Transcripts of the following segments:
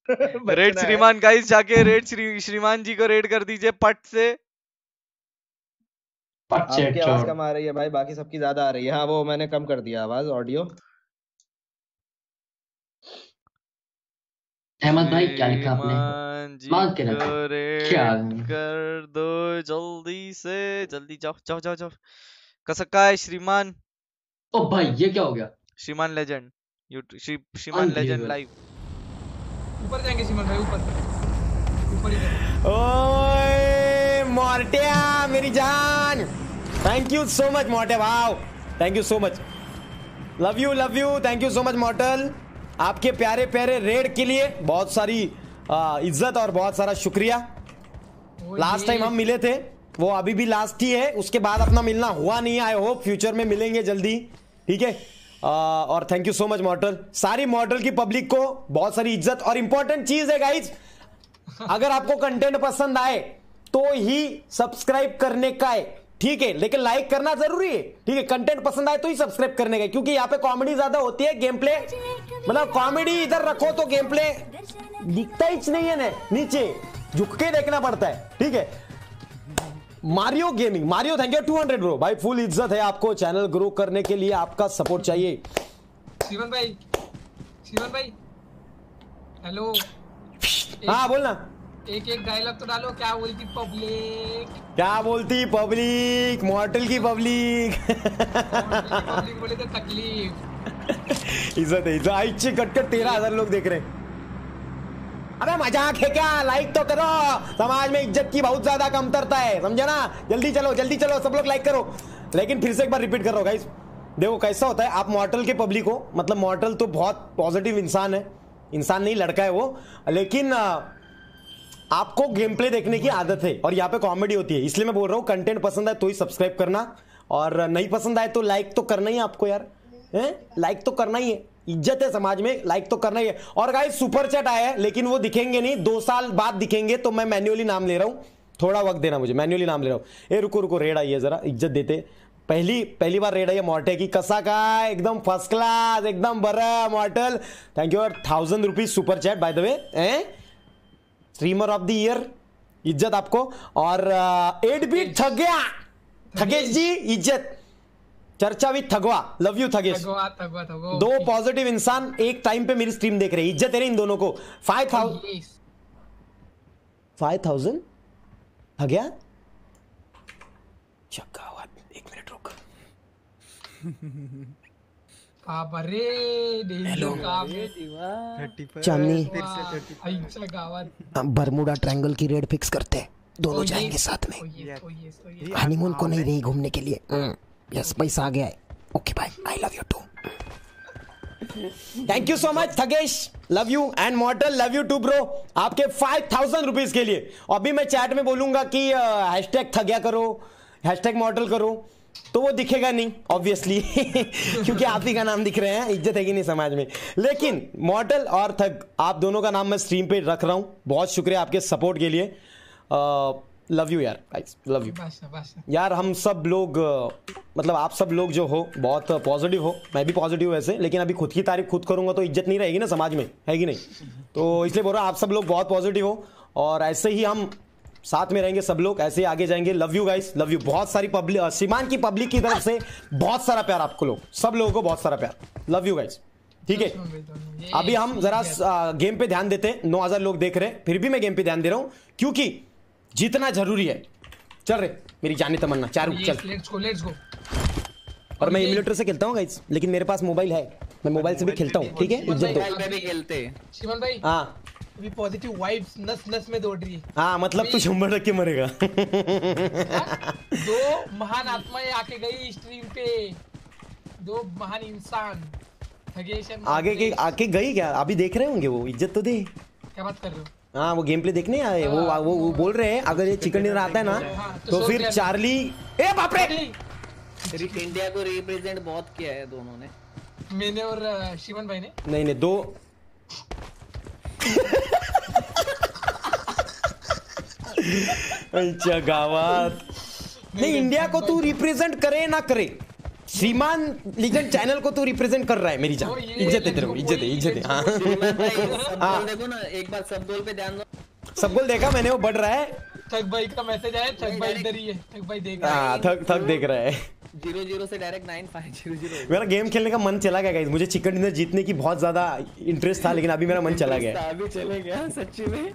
Red श्रीमान guys, जाके red श्रीमान जी को रेड कर दीजिए पट से। आपकी आवाज कम आ रही है भाई, बाकी सबकी ज्यादा आ रही है। हाँ वो मैंने कम कर दिया आवाज, ऑडियो। अहमद भाई क्या लिखा आपने? श्रीमान जी मांग के को रखा क्या? रेड कर दो जल्दी से, जल्दी जाओ जाओ जाओ जाओ। कसका है श्रीमान। ओ भाई ये क्या हो गया? श्रीमान लेजेंड, श्रीमान लेजेंड लाइव। ऊपर जाएंगे श्रीमान भाई, ऊपर ऊपर ही जाएंगे। ओए मोर्टिया मेरी जान, थैंक यू सो मच मोर्टे, wow thank you so much, love you, thank you so much Mortal, आपके प्यारे प्यारे रेड के लिए बहुत सारी इज्जत और बहुत सारा शुक्रिया। लास्ट टाइम हम मिले थे, वो अभी भी लास्ट ही है, उसके बाद अपना मिलना हुआ नहीं है। आई होप फ्यूचर में मिलेंगे जल्दी, ठीक है। और thank you so much Mortal, सारी मॉर्टल की पब्लिक को बहुत सारी इज्जत। और इंपॉर्टेंट चीज है गाइज, अगर आपको कंटेंट पसंद आए तो ही सब्सक्राइब करने का है, ठीक है, लेकिन लाइक करना जरूरी है, ठीक है। कंटेंट पसंद आए तो ही सब्सक्राइब करने का, क्योंकि यहाँ पे कॉमेडी ज्यादा होती है, गेम प्ले मतलब कॉमेडी इधर रखो तो गेम प्ले दिखता ही नहीं है ना, नीचे झुक के देखना पड़ता है, ठीक है। Mario gaming, Mario thank you 200 bro भाई, फुल इज्जत है आपको, चैनल ग्रो करने के लिए आपका सपोर्ट चाहिए। शिवन भाई हेलो, हाँ बोलना, एक डायलॉग तो डालो, क्या बोलती पब्लिक, क्या बोलती पब्लिक, मॉर्टल की पब्लिक पब्लिक बोले तो तकलीफ। इज्जत है, इज्जत आइच्छे कटकट 13,000 लोग देख रहे हैं। अबे मजाक है क्या, लाइक तो करो, समाज में इज्जत की बहुत ज्यादा कमतरता है, समझे ना। जल्दी चलो सब लोग लाइक करो। लेकिन फिर से एक बार रिपीट कर रहा हूं गाइस, देखो कैसा होता है, आप मॉर्टल के पब्लिक हो, मतलब मॉर्टल तो बहुत पॉजिटिव इंसान है, इंसान नहीं लड़का है वो, लेकिन आपको गेम प्ले देखने की आदत है और यहाँ पे कॉमेडी होती है, इसलिए मैं बोल रहा हूँ कंटेंट पसंद आए तो ही सब्सक्राइब करना, और नहीं पसंद आए तो लाइक तो करना ही है आपको यार, लाइक तो करना ही है, इज्जत है समाज में, लाइक तो करना ही है। और गाइस सुपर चैट आया है, लेकिन वो दिखेंगे नहीं, 2 साल बाद दिखेंगे, तो मैं मैन्युअली नाम ले रहा हूँ, थोड़ा वक्त देना मुझे, मैन्युअली नाम ले रहा हूँ। ए रुको रेड आई है, जरा इज्जत देते, पहली बार रेड आई है मॉर्टे की, कसा का एकदम फर्स्ट क्लास, एकदम बड़ा Mortal, thank you. 1000 rupees super chat by the way, streamer of the year, इज्जत आपको। और 8 बीट थक गया, थगेश जी इज्जत, चर्चा with Thagwa, love you Thagesh. Thagwa 2 positive इंसान एक टाइम पे मेरी स्ट्रीम देख रहे हैं, इज्जत है इन दोनों को। 5000 थक गया, चक्कावत, 1 मिनट रुक। चांदनी बरमुडा ट्रायंगल की रेड फिक्स करते हैं, दोनों जाएंगे साथ में, हनीमून को नहीं रही घूमने के लिए। यस पैसा आ गया है, okay bye, I love you too, thank you so much Thagesh, love you, and Mortal love you too bro, आपके 5000 रुपीज के लिए। अभी मैं चैट में बोलूंगा कि हैशटैग थग्या करो, हैशटैग मॉर्टल करो, तो वो दिखेगा नहीं ऑब्वियसली क्योंकि आप ही का नाम दिख रहे हैं, इज्जत है कि नहीं समाज में। लेकिन मॉर्टल और थग, आप दोनों का नाम मैं स्ट्रीम पे रख रहा हूं, बहुत शुक्रिया आपके सपोर्ट के लिए, लव यू यार गाइस, लव यू यार। हम सब लोग मतलब आप सब लोग जो हो बहुत पॉजिटिव हो, मैं भी पॉजिटिव हूँ वैसे, लेकिन अभी खुद की तारीफ खुद करूंगा तो इज्जत नहीं रहेगी ना समाज में, है कि नहीं, तो इसलिए बोल रहा हूँ आप सब लोग बहुत पॉजिटिव हो, और ऐसे ही हम साथ में रहेंगे सब लोग, ऐसे ही आगे जाएंगे। Love you guys, love you, बहुत सारी पब्लिक, सीमान की पब्लिक की तरफ से बहुत सारा प्यार आपको लोग, सब लोगों को बहुत सारा प्यार, लव यू गाइस, ठीक है। अभी हम जरा गेम पे ध्यान देते हैं, 9000 लोग देख रहे हैं, फिर भी मैं गेम पे ध्यान दे रहा हूं क्योंकि जीतना जरूरी है। चल रहे मेरी जानी तमन्ना, चारू चल, लेट्स गो। और मैं इम्यूलेटर से खेलता हूँ गाइस, लेकिन मेरे पास मोबाइल है, मैं मोबाइल से भी खेलता हूँ, ठीक है, इज्जत दो। मोबाइल पे भी खेलते हैं शिवन भाई, हाँ अभी पॉजिटिव वाइब्स नस नस में दौड़ रही है। हाँ मतलब तू 100 रख के मरेगा 2 महान आत्माएं आके गई स्ट्रीम पे, 2 महान इंसान, थगेश आके गई क्या, अभी देख रहे होंगे वो, इज्जत तो दे। क्या बात कर रहे हो? हाँ वो गेम प्ले देखने आए, वो बोल रहे हैं अगर ये चिकन डिनर आता है ना तो फिर चार्ली, ए बाप रे, इंडिया को रिप्रेजेंट बहुत किया है दोनों ने, मैंने और शिवन भाई ने। नहीं 2 अच्छा गावात नहीं, इंडिया को तू रिप्रेजेंट करे ना करे, श्रीमान लीजेंड चैनल को तू रिप्रेजेंट कर रहा है मेरी जान। और ये इज्जत है तेरे को, इज्जत है, इज्जत है। हाँ श्रीमान भाई सब हाँ। गोल देखो ना, एक बार सब गोल पे ध्यान दो। सब गोल देखा मैंने, वो बढ़ रहा है। थक भाई का मैसेज आया, थक भाई इधर ही है, थक भाई देख रहा है। हाँ थक देख रहा है। 0-0 से डायरेक्ट 9-5-0-0। मेरा गेम खेलने का मन चला गया गाइस, मुझे चिकन डिनर जीतने की बहुत ज्यादा इंटरेस्ट था, लेकिन अभी मेरा मन चला गया। अभी चले गया सच्ची में।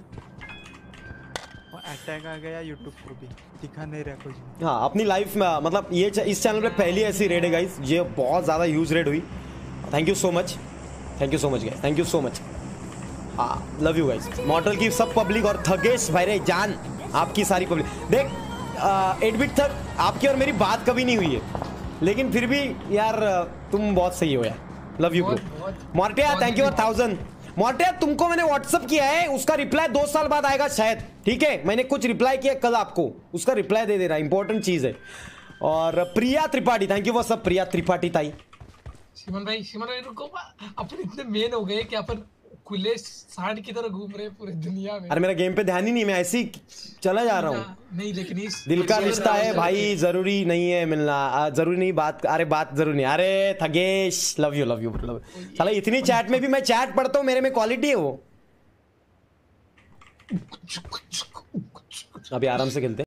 अटैक आ गया यूट्यूब को भी, दिखा नहीं रहा कुछ भी। हाँ अपनी लाइफ में मतलब ये इस चैनल पे पहली ऐसी रेड है गाइस, ये बहुत ज़्यादा यूज रेड हुई। Thank you so much, thank you so much guys, thank you so much. हाँ लव यू गाइस। मॉर्टल की सब पब्लिक और थगेश भाई रे जान, आपकी सारी पब्लिक देख 8 बिट तक आपकी और मेरी बात कभी नहीं हुई है, लेकिन फिर भी यार तुम बहुत सही हो यार। Love you bro. मॉर्टिया थैंक यू 1000। मॉर्टिया तुमको मैंने व्हाट्सअप किया है, उसका रिप्लाई 2 साल बाद आएगा शायद, ठीक है? मैंने कुछ रिप्लाई किया कल आपको, उसका रिप्लाई दे देना, इंपॉर्टेंट चीज है। और Priya Tripathi thank you for सब। प्रिया त्रिपाठी ताई। सिमन भाई रुको, अपन इतने मेन हो गए कि अपन खुले सांड की तरह घूम रहे हैं पूरी दुनिया में। अरे मेरा गेम पे ध्यान ही नहीं, मैं ऐसे ही चला जा रहा हूँ। नहीं लेकिन इस दिल का रिश्ता है भाई, जरूरी नहीं है मिलना, जरूरी नहीं बात, अरे बात जरूरी नहीं। अरे Thagesh love you love you love. साला इतनी चैट में भी मैं चैट पढ़ता हूँ, मेरे में क्वालिटी है वो। अभी आराम से खेलते हैं।